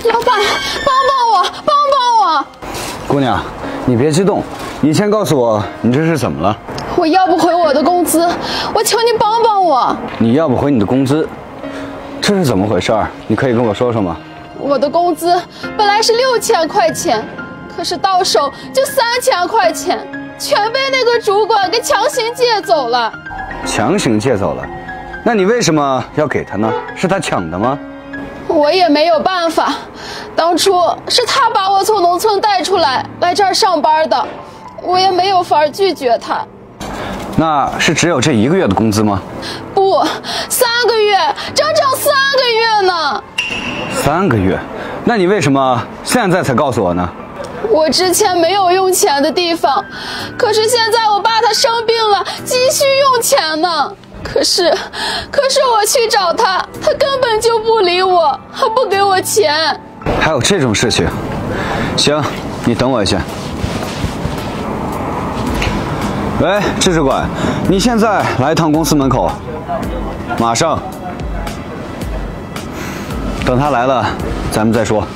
老板，帮帮我，帮帮我！ 姑娘，你别激动，你先告诉我，你这是怎么了？ 我要不回我的工资，我求你帮帮我！ 你要不回你的工资，这是怎么回事？你可以跟我说说吗？ 我的工资本来是6000块钱，可是到手就3000块钱，全被那个主管给强行借走了。 强行借走了？那你为什么要给他呢？是他抢的吗？ 我也没有办法，当初是他把我从农村带出来这儿上班的，我也没有法拒绝他。 那是只有这1个月的工资吗？ 不，3个月，整整3个月呢。 3个月？那你为什么现在才告诉我呢？ 我之前没有用钱的地方，可是现在我爸他生病了，急需用钱呢。可是我去找他，他根本就不理我，还不给我钱。 还有这种事情？行，你等我一下。喂，制止管，你现在来一趟公司门口，马上。等他来了，咱们再说。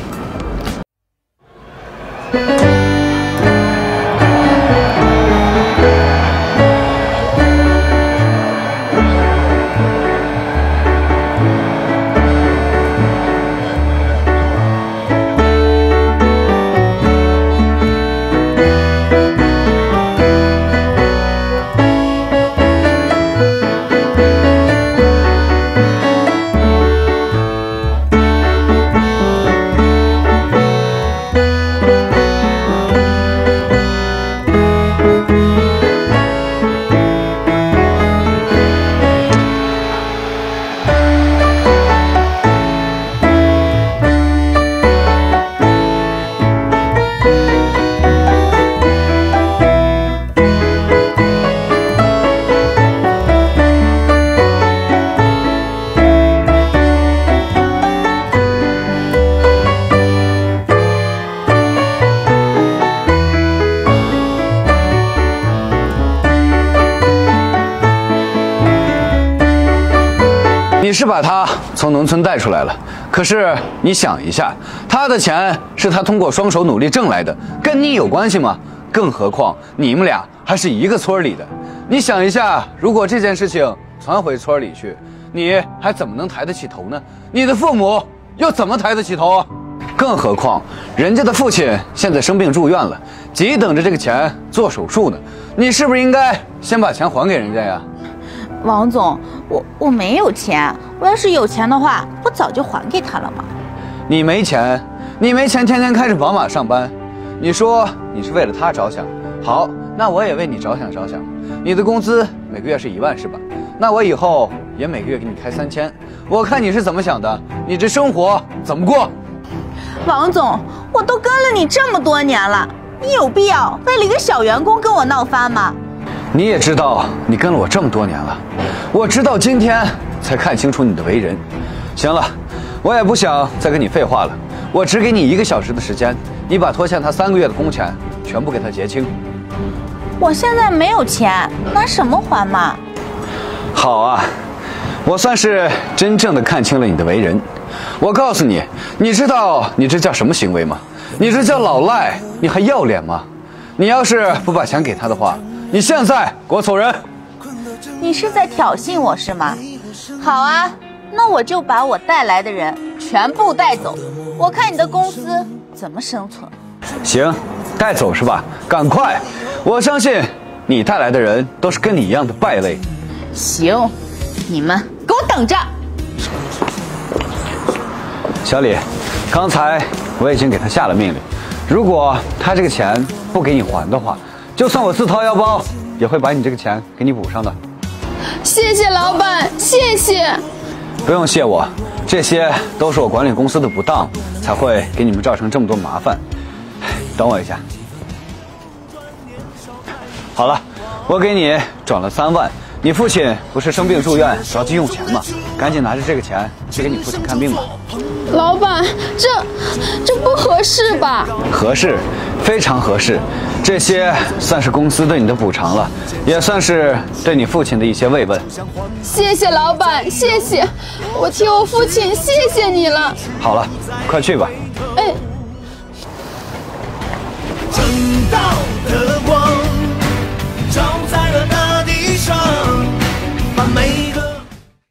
你是把他从农村带出来了，可是你想一下，他的钱是他通过双手努力挣来的，跟你有关系吗？更何况你们俩还是一个村里的。你想一下，如果这件事情传回村里去，你还怎么能抬得起头呢？你的父母又怎么抬得起头啊？更何况人家的父亲现在生病住院了，急等着这个钱做手术呢。你是不是应该先把钱还给人家呀？ 王总，我没有钱，我要是有钱的话，我早就还给他了嘛。 你没钱，天天开着宝马上班，你说你是为了他着想，好，那我也为你着想。你的工资每个月是1万是吧？那我以后也每个月给你开3000，我看你是怎么想的，你这生活怎么过？ 王总，我都跟了你这么多年了，你有必要为了一个小员工跟我闹翻吗？ 你也知道你跟了我这么多年了，我直到今天才看清楚你的为人。行了，我也不想再跟你废话了，我只给你1个小时的时间，你把拖欠他3个月的工钱全部给他结清。 我现在没有钱，拿什么还嘛？ 好啊，我算是真正的看清了你的为人。我告诉你，你知道你这叫什么行为吗？你这叫老赖，你还要脸吗？你要是不把钱给他的话，你现在给我走人！ 你是在挑衅我是吗？好啊，那我就把我带来的人全部带走，我看你的公司怎么生存。 行，带走是吧？赶快！我相信你带来的人都是跟你一样的败类。 行，你们给我等着！ 小李，刚才我已经给他下了命令，如果他这个钱不给你还的话，就算我自掏腰包，也会把你这个钱给你补上的。 谢谢老板，谢谢。 不用谢我，这些都是我管理公司的不当，才会给你们造成这么多麻烦。等我一下。好了，我给你转了3万。你父亲不是生病住院，着急用钱吗？赶紧拿着这个钱去给你父亲看病吧。 老板，这不合适吧？ 合适， 非常合适。这些算是公司对你的补偿了，也算是对你父亲的一些慰问。 谢谢老板，谢谢，我替我父亲谢谢你了。 好了，快去吧。